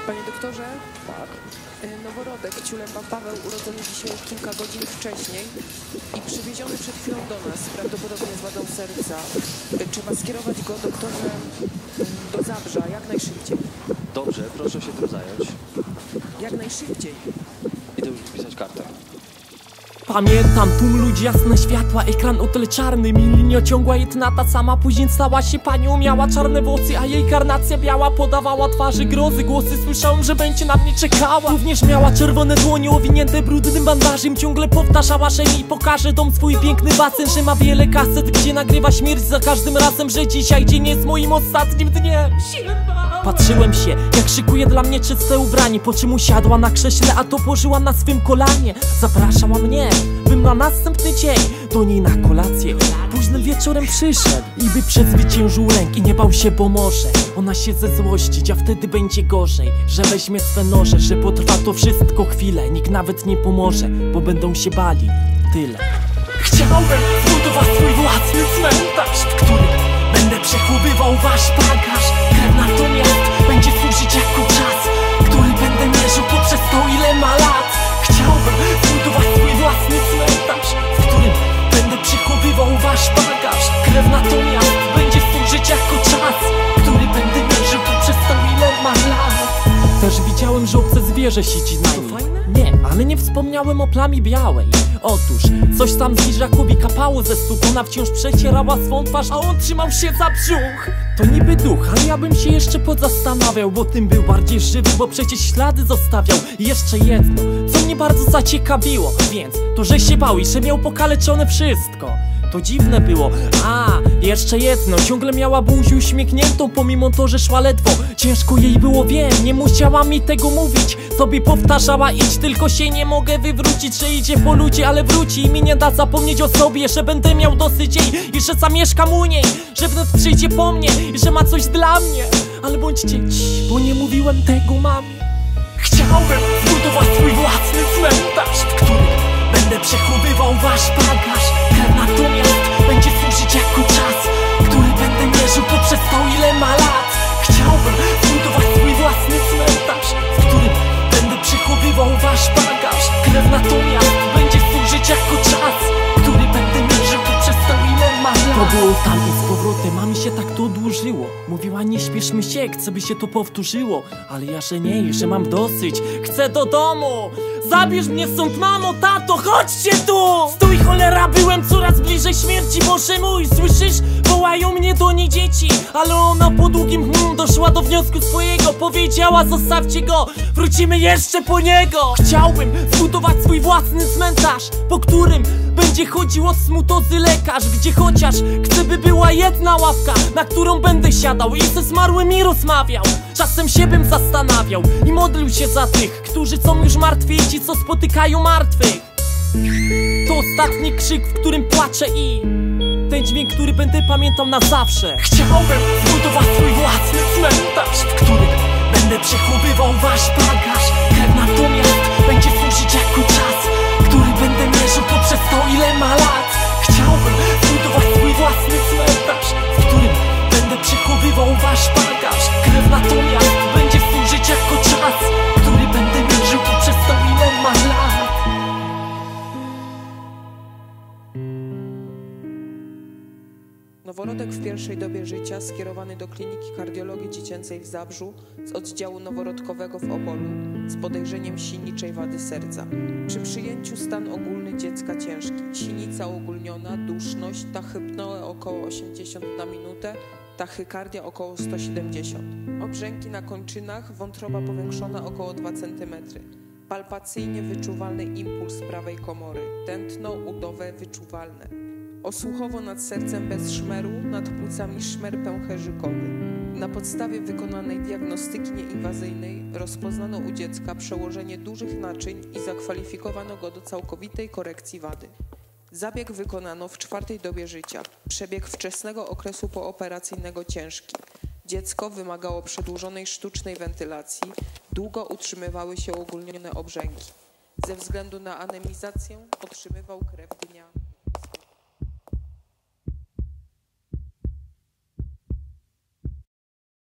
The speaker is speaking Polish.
Panie doktorze, Tak. noworodek ciulemba Paweł urodzony dzisiaj kilka godzin wcześniej i przywieziony przed chwilą do nas, prawdopodobnie z wadą serca. Trzeba skierować go, doktorze, do Zabrza jak najszybciej. Dobrze, proszę się tym zająć. Jak najszybciej. Idę już wpisać kartę. Pamiętam tłum ludzi, jasne światła, ekran o tyle czarny. Linia ciągła, jedna ta sama. Później stała się panią, miała czarne włosy, a jej karnacja biała podawała twarzy grozy. Głosy słyszałem, że będzie na mnie czekała. Również miała czerwone dłonie owinięte brudnym bandażem. Ciągle powtarzała, że mi pokaże dom swój piękny basen, że ma wiele kaset, gdzie nagrywa śmierć za każdym razem, że dzisiaj dzień jest moim ostatnim dniem. Patrzyłem się, jak szykuje dla mnie czyste ubranie, po czym usiadła na krześle, a to położyła na swym kolanie. Zapraszała mnie, bym na następny dzień do niej na kolację. Późnym wieczorem przyszedł i by przezwyciężył lęk i nie bał się, bo może ona się ze złościć, a wtedy będzie gorzej. Że weźmie swe noże, że potrwa to wszystko chwilę. Nikt nawet nie pomoże, bo będą się bali. Tyle. Chciałbym zbudować swój własny cmentarz, w którym będę przechowywał wasz bagaż. Krew natomiast będzie służyć jako czas, który będę mierzył poprzez to, ile ma lat. Chciałbym zbudować swój własny cmentarz, w którym będę przechowywał wasz bagaż. Krew natomiast będzie służyć jako czas, który będę mierzył poprzez to, ile ma lat. Też widziałem, że obce zwierzę siedzi na nim. Nie, ale nie wspomniałem o plamie białej. Otóż coś tam zwierzakowi kapało ze stóp. Ona wciąż przecierała swą twarz, a on trzymał się za brzuch. To niby duch, ale ja bym się jeszcze pozastanawiał, bo tym był bardziej żywy, bo przecież ślady zostawiał. I jeszcze jedno, co mnie bardzo zaciekawiło, więc to, że się bał i że miał pokaleczone wszystko. To dziwne było. A, jeszcze jedno, ciągle miała buzię uśmiechniętą, pomimo to, że szła ledwo. Ciężko jej było, wiem, nie musiała mi tego mówić. Sobie powtarzała, idź, tylko się nie mogę wywrócić, że idzie po ludzi, ale wróci i mi nie da zapomnieć o sobie, że będę miał dosyć jej i że zamieszkam u niej, że wnet przyjdzie po mnie i że ma coś dla mnie. Ale bądźcie ci, bo nie mówiłem tego mamie. Chciałbym zbudować swój własny cmentarz, w którym będę przechowywał wasz bagaż. Krew natomiast będzie służyć jako czas, który będę mierzył poprzez to, ile ma lat. Chciałbym zbudować swój własny cmentarz, w którym będę przechowywał wasz bagaż. Krew natomiast będzie służyć jako czas, który będę mierzył poprzez to, ile ma lat. To było tam i z powrotem, a mi się tak to odłożyło. Mówiła, nie śpieszmy się, chcę, by się to powtórzyło. Ale ja, że nie, że mam dosyć, chcę do domu. Zabierz mnie stąd, mamo, tato, chodźcie tu! Stój, cholera, byłem coraz bliżej śmierci, Boże mój, słyszysz? Wołają mnie do niej dzieci, ale ona po długim doszła do wniosku swojego. Powiedziała, zostawcie go, wrócimy jeszcze po niego. Chciałbym zbudować swój własny cmentarz, po którym będzie chodził od smutozy lekarz, gdzie chociaż chcę, by była jedna ławka, na którą będę siadał i ze zmarłymi rozmawiał. Czasem się bym zastanawiał i modlił się za tych, którzy są już martwi i ci, co spotykają martwych. To ostatni krzyk, w którym płaczę i ten dźwięk, który będę pamiętał na zawsze. Chciałbym zbudować swój własny cmentarz, w którym będę przechowywał wasz bagaż. Krew natomiast będzie służyć jako czas, który będę mierzył poprzez to, ile ma lat. Chciałbym zbudować swój własny cmentarz, w którym będę przechowywał wasz bagaż. Krew natomiast będzie służyć jako czas, który będę mierzył poprzez to, ile ma lat. Noworodek w pierwszej dobie życia skierowany do Kliniki Kardiologii Dziecięcej w Zabrzu z oddziału noworodkowego w Opolu z podejrzeniem siniczej wady serca. Przy przyjęciu stan ogólny dziecka ciężki, sinica ogólniona, duszność, tachypnoe około 80 na minutę, tachykardia około 170. Obrzęki na kończynach, wątroba powiększona około 2 cm. Palpacyjnie wyczuwalny impuls prawej komory, tętno udowe wyczuwalne. Osłuchowo nad sercem bez szmeru, nad płucami szmer pęcherzykowy. Na podstawie wykonanej diagnostyki nieinwazyjnej rozpoznano u dziecka przełożenie dużych naczyń i zakwalifikowano go do całkowitej korekcji wady. Zabieg wykonano w 4. dobie życia. Przebieg wczesnego okresu pooperacyjnego ciężki. Dziecko wymagało przedłużonej sztucznej wentylacji. Długo utrzymywały się uogólnione obrzęki. Ze względu na anemizację otrzymywał krew dnia.